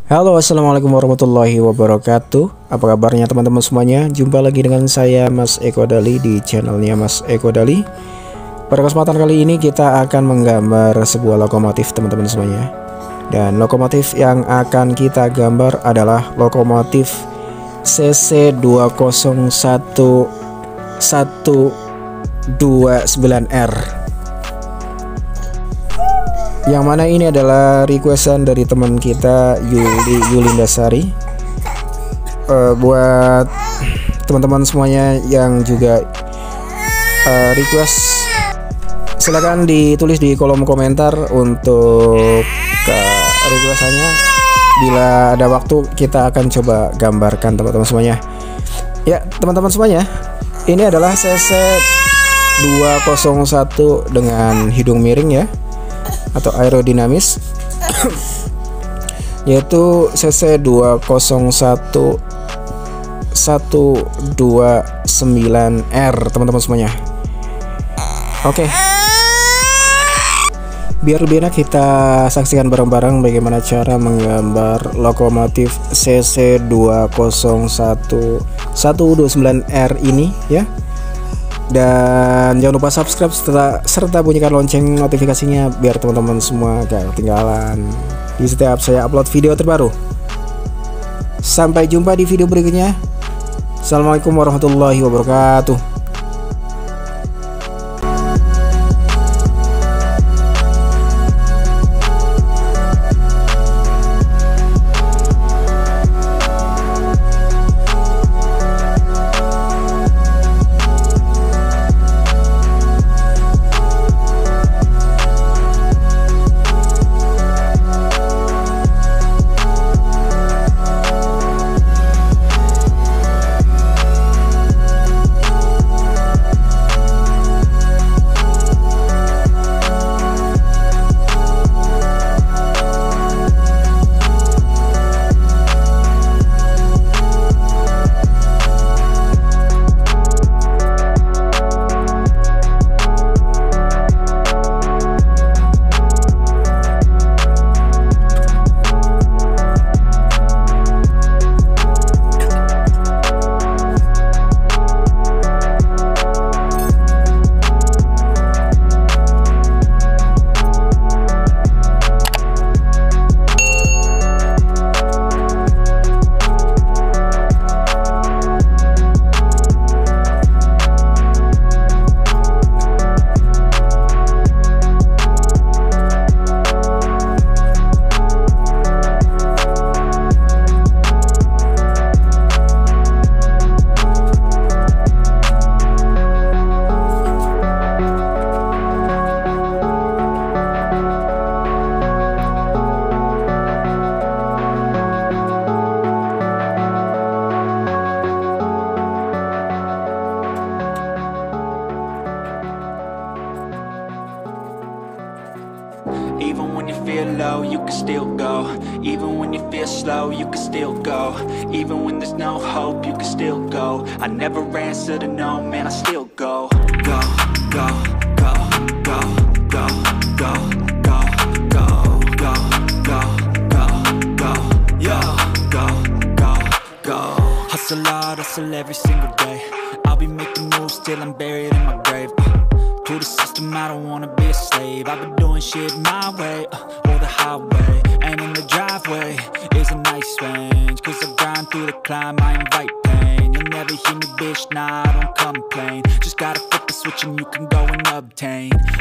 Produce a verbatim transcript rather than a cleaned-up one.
Halo, assalamualaikum warahmatullahi wabarakatuh. Apa kabarnya teman-teman semuanya? Jumpa lagi dengan saya Mas Eko Dali di channelnya Mas Eko Dali. Pada kesempatan kali ini kita akan menggambar sebuah lokomotif teman-teman semuanya. Dan lokomotif yang akan kita gambar adalah lokomotif C C dua nol satu satu dua sembilan R, yang mana ini adalah requestan dari teman kita Yuli Yulindasari. uh, Buat teman-teman semuanya yang juga uh, request, silakan ditulis di kolom komentar untuk uh, requestannya. Bila ada waktu kita akan coba gambarkan teman-teman semuanya. Ya teman-teman semuanya, ini adalah C C dua nol satu dengan hidung miring ya, atau aerodinamis, yaitu C C dua nol satu satu dua sembilan R teman-teman semuanya. Oke, biar lebih enak kita saksikan bareng-bareng bagaimana cara menggambar lokomotif C C dua nol satu satu dua sembilan R ini ya. Dan jangan lupa subscribe serta, serta bunyikan lonceng notifikasinya biar teman-teman semua gak ketinggalan di setiap saya upload video terbaru. Sampai jumpa di video berikutnya. Assalamualaikum warahmatullahi wabarakatuh. Even when you feel low, you can still go. Even when you feel slow, you can still go. Even when there's no hope, you can still go. I never answer to no, man, I still go. Go, go, go, go, go, go, go, go, go, go, go, go, yo, go, go, go. Hustle hard, hustle every single day. I'll be making moves till I'm buried in my grave. To the system, I don't wanna be a slave. I've been doing shit my way, uh, or the highway. And in the driveway is a nice range, cause I grind through the climb, I invite pain. You'll never hear me, bitch, nah, I don't complain. Just gotta flip the switch and you can go and obtain